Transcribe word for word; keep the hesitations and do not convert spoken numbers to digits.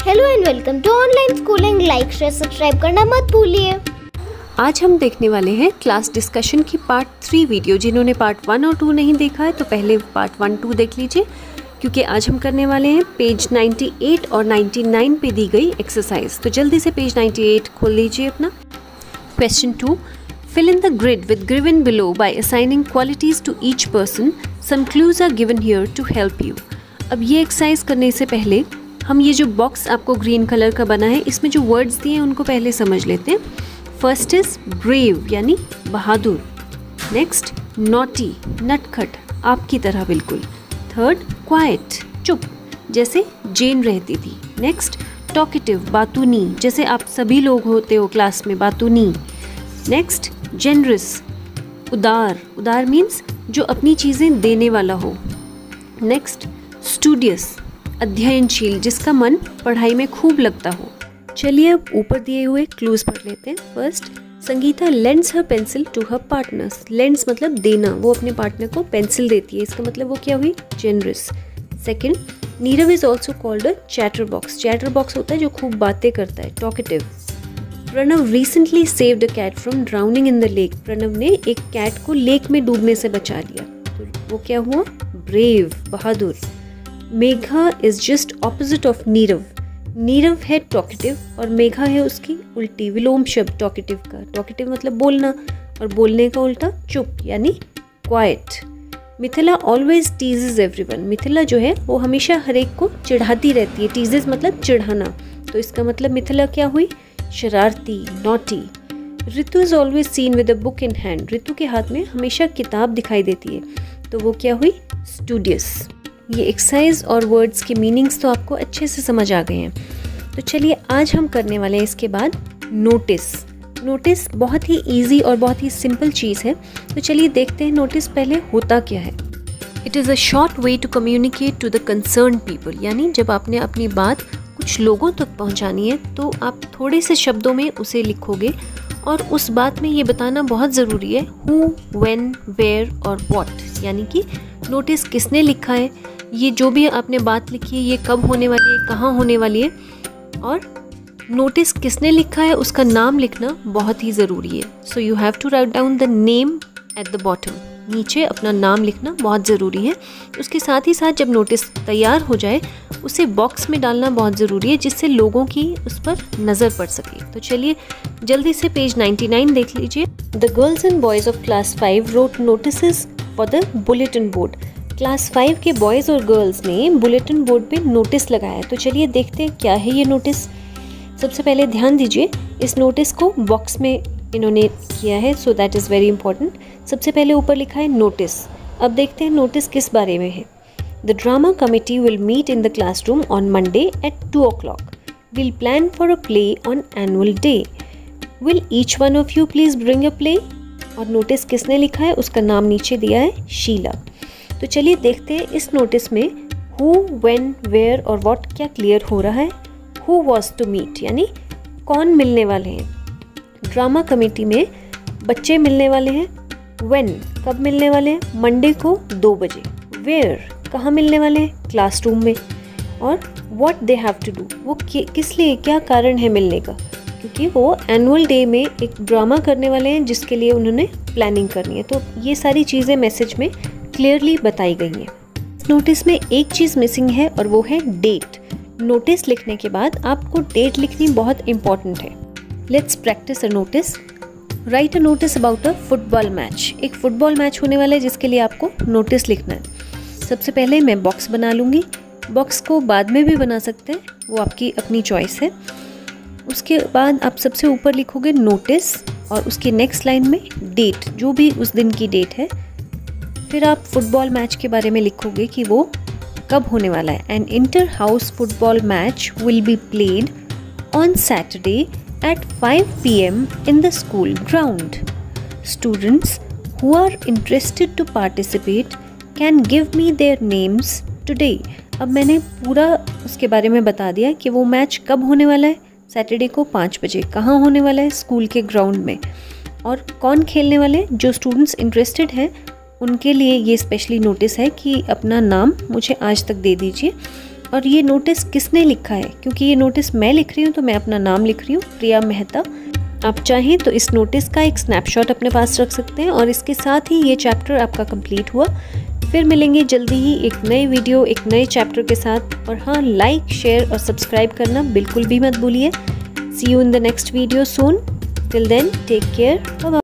Hello and welcome to online schooling. Like share subscribe करना मत भूलिए। आज हम देखने वाले हैं क्लास डिस्कशन की पार्ट थ्री वीडियो। जिन्होंने पार्ट वन और टू नहीं देखा है तो पहले पार्ट वन टू देख लीजिए, क्योंकि आज हम करने वाले हैं पेज अट्ठानवे और निन्यानवे पे दी गई एक्सरसाइज। तो जल्दी से पेज अट्ठानवे खोल लीजिए अपना। Question two, fill in the grid with given below by assigning qualities to each person. Some clues are given here to help you. अब ये एक्सरसाइज करने से पहले हम ये जो बॉक्स आपको ग्रीन कलर का बना है, इसमें जो वर्ड्स दिए हैं उनको पहले समझ लेते हैं। फर्स्ट इज ब्रेव यानी बहादुर। नेक्स्ट नॉटी नटखट, आपकी तरह बिल्कुल। थर्ड क्वाइट चुप, जैसे जेन रहती थी। नेक्स्ट टॉकेटिव बातूनी, जैसे आप सभी लोग होते हो क्लास में, बातूनी। नेक्स्ट जेनरस उदार, उदार मीन्स जो अपनी चीज़ें देने वाला हो। नेक्स्ट स्टूडियस अध्ययनशील, जिसका मन पढ़ाई में खूब लगता हो। चलिए अब ऊपर दिए हुए क्लूज पढ़ लेते हैं। First, Sangeeta lends her pencil to her partners. Lends मतलब देना, वो अपने पार्टनर को पेंसिल देती है, इसका मतलब वो क्या हुई, generous. Second, Neerav is also called a chatter box. Chatter box होता है जो खूब बातें करता है, talkative. Pranav recently saved a cat from drowning in the lake. Pranav ने एक कैट को लेक में डूबने से बचा लिया, तो वो क्या हुआ, ब्रेव बहादुर। Megha is just opposite of Neerav. Neerav है टॉकेटिव और मेघा है उसकी उल्टी, विलोम शब्द टॉकेटिव का। टॉकेटिव मतलब बोलना और बोलने का उल्टा चुप यानी quiet. Mithila always teases everyone. Mithila जो है वो हमेशा हर एक को चिढ़ाती रहती है। टीजेज मतलब चिढ़ाना, तो इसका मतलब मिथिला क्या हुई, शरारती, naughty. Ritu is always seen with a book in hand. Ritu के हाथ में हमेशा किताब दिखाई देती है, तो वो क्या हुई, स्टूडियस। ये एक्सरसाइज और वर्ड्स के मीनिंग्स तो आपको अच्छे से समझ आ गए हैं। तो चलिए आज हम करने वाले हैं इसके बाद नोटिस। नोटिस बहुत ही इजी और बहुत ही सिंपल चीज़ है, तो चलिए देखते हैं नोटिस पहले होता क्या है। It is a short way to communicate to the concern people, यानी जब आपने अपनी बात कुछ लोगों तक पहुंचानी है तो आप थोड़े से शब्दों में उसे लिखोगे और उस बात में ये बताना बहुत ज़रूरी है, हु, व्हेन, वेयर और व्हाट, यानी कि नोटिस किसने लिखा है, ये जो भी आपने बात लिखी है ये कब होने वाली है, कहाँ होने वाली है, और नोटिस किसने लिखा है उसका नाम लिखना बहुत ही ज़रूरी है। So you have to write down the name at the bottom. नीचे अपना नाम लिखना बहुत ज़रूरी है। उसके साथ ही साथ जब नोटिस तैयार हो जाए उसे बॉक्स में डालना बहुत ज़रूरी है, जिससे लोगों की उस पर नज़र पड़ सके। तो चलिए जल्दी से पेज निन्यानवे देख लीजिए। The girls and boys of class five wrote notice for the bulletin board. Class five के बॉयज़ और गर्ल्स ने बुलेटिन बोर्ड पे नोटिस लगाया। तो चलिए देखते हैं क्या है ये नोटिस। सबसे पहले ध्यान दीजिए, इस नोटिस को बॉक्स में इन्होंने किया है, so that is very important. सबसे पहले ऊपर लिखा है नोटिस। अब देखते हैं नोटिस किस बारे में है। The drama committee will meet in the classroom on Monday at two o'clock. Will plan for a play on annual day. Will each one of you please bring a play. और notice किसने लिखा है उसका नाम नीचे दिया है, शीला। तो चलिए देखते हैं इस नोटिस में हु, व्हेन, वेयर और व्हाट क्या क्लियर हो रहा है। हु वॉज टू मीट यानी कौन मिलने वाले हैं। ड्रामा कमेटी में बच्चे मिलने वाले हैं। व्हेन कब मिलने वाले हैं, मंडे को दो बजे। वेयर कहाँ मिलने वाले हैं, क्लासरूम में। और what they have to do, वो कि, किस लिए, क्या कारण है मिलने का, क्योंकि वो एनुअल डे में एक ड्रामा करने वाले हैं जिसके लिए उन्होंने प्लानिंग करनी है। तो ये सारी चीज़ें मैसेज में क्लियरली बताई गई हैं। नोटिस में एक चीज़ मिसिंग है और वो है डेट। नोटिस लिखने के बाद आपको डेट लिखनी बहुत इंपॉर्टेंट है। Let's practice a notice. Write a notice about a football match. एक फुटबॉल मैच होने वाला है जिसके लिए आपको नोटिस लिखना है। सबसे पहले मैं बॉक्स बना लूँगी। बॉक्स को बाद में भी बना सकते हैं, वो आपकी अपनी चॉइस है। उसके बाद आप सबसे ऊपर लिखोगे नोटिस और उसके नेक्स्ट लाइन में डेट, जो भी उस दिन की डेट है। फिर आप फुटबॉल मैच के बारे में लिखोगे कि वो कब होने वाला है। An inter house football match will be played on Saturday at five p m in the school ground. Students who are interested to participate can give me their names today. अब मैंने पूरा उसके बारे में बता दिया कि वो मैच कब होने वाला है, सैटरडे को पाँच बजे। कहाँ होने वाला है, स्कूल के ग्राउंड में। और कौन खेलने वाले हैं, जो स्टूडेंट्स इंटरेस्टेड हैं उनके लिए ये स्पेशली नोटिस है कि अपना नाम मुझे आज तक दे दीजिए। और ये नोटिस किसने लिखा है, क्योंकि ये नोटिस मैं लिख रही हूँ तो मैं अपना नाम लिख रही हूँ, प्रिया मेहता। आप चाहें तो इस नोटिस का एक स्नैपशॉट अपने पास रख सकते हैं। और इसके साथ ही ये चैप्टर आपका कंप्लीट हुआ। फिर मिलेंगे जल्दी ही एक नए वीडियो, एक नए चैप्टर के साथ। और हाँ, लाइक, शेयर और सब्सक्राइब करना बिल्कुल भी मत भूलिए। See you in the next video soon. Till then, take care, bye bye.